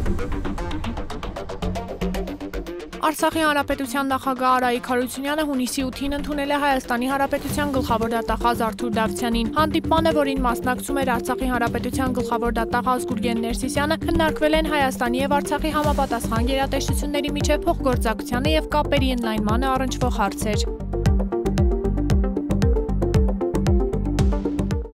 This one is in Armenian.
Արցախի հանրապետության նախագահ Արայիկ Հարությունյանը հունիսի 8-ին ընդունել է Հայաստանի Հանրապետության գլխավոր դատախազ Արթուր Դավթյանին։ Հանդիպմանը, որին մասնակցում էր Արցախի Հանրապետության գլխավոր դատախազ Գուրգեն Ներսիսյանը, քննարկվել են Հայաստանի եւ Արցախի համապատասխան գերատեսչությունների միջև փոխգործակցությանը եւ կապերի ընդլայնմանը առնչվող հարցեր։